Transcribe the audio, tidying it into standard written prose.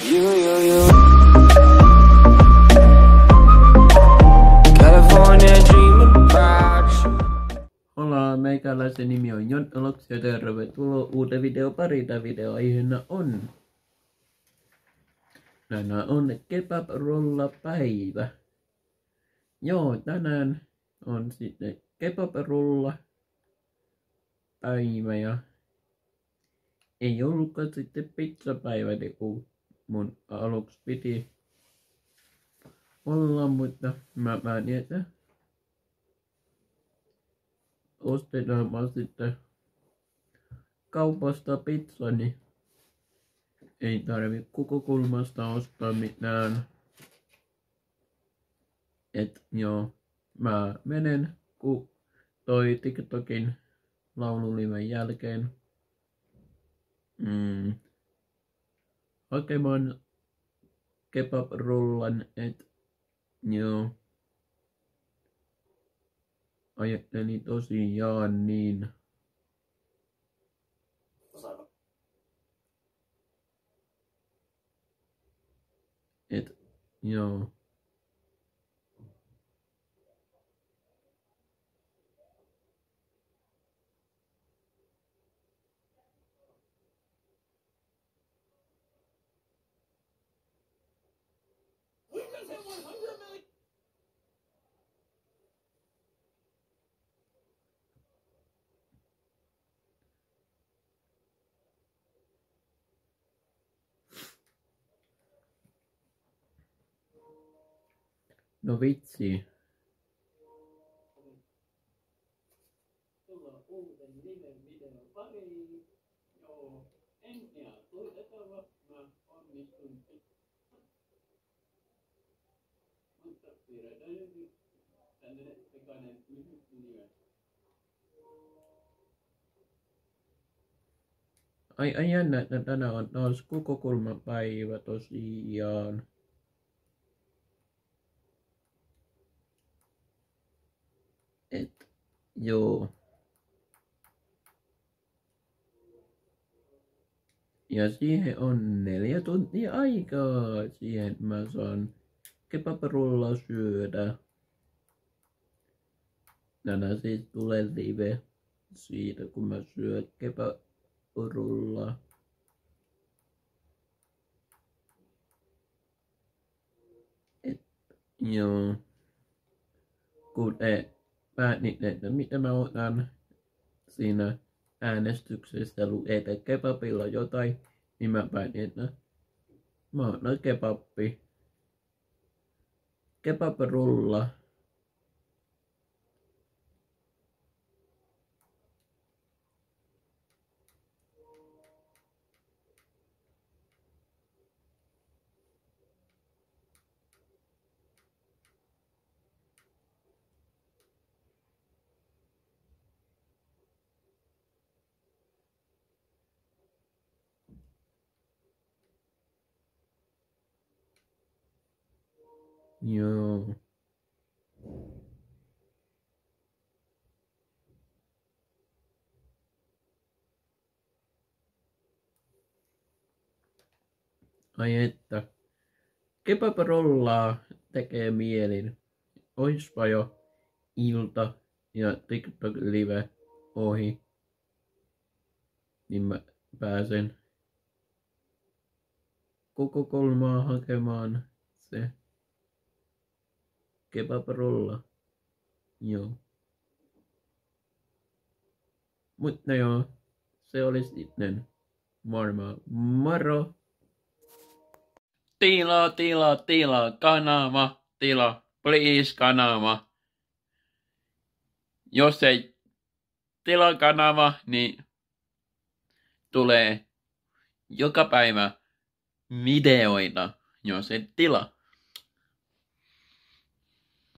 You. California dreaming about you. Hola, meikäläisen nimi on Jon Aloks ja tervetuloa uuteen videopariin. Videoaiheena on tänään on kebab-rolla-päivä. Joo, tänään on sitten kebab-rolla-päivä ja ei ollutkaan sitten pizzapäivä, niin kuin mun aluksi piti olla, mutta mä päätin, että ostetaan mä sitten kaupasta pizza, niin ei tarvi koko kulmasta ostaa mitään. Et joo, mä menen ku toi TikTokin laululiven jälkeen hakemaan kebab-rollan, et joo. Ajattelin tosiaan niin. Et joo. No vitsi. Tullaan uuden videon pariin. Joo, en ihan tuotetella, mä onnistun. Mutta pidetään jokin tämmönen pikainen lyhyt video. Ai jännä, että tänään on taas koko kulmapäivä tosiaan. Et joo. Ja siihen on 4 tuntia aikaa. Siihen mä saan kebab-rollaa syödä. Tänään siis tulee live siitä, kun mä syön kebab-rollaa. Et joo. Kuten päätin, että mitä mä otan siinä äänestyksessä lukee, että kebabilla jotain, niin mä päätin, että mä otan kebab-rolla. Joo. Ai että. Kebab-rollaa tekee mielin. Oispa jo ilta ja TikTok-live ohi. Niin mä pääsen koko kolmaa hakemaan se kebab-rolla. Joo. Mutta joo, se oli sitten varmaan moro. Tila, kanava, tila, please kanava. Jos ei tila kanava, niin tulee joka päivä videoita, jos et tila.